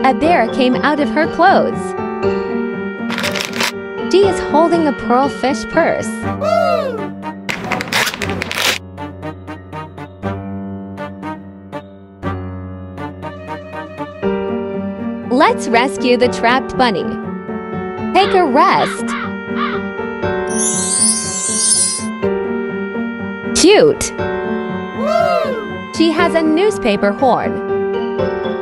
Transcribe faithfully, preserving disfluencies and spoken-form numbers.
A bear came out of her clothes. She is holding a pearl fish purse. Let's rescue the trapped bunny. Take a rest. Cute. She has a newspaper horn.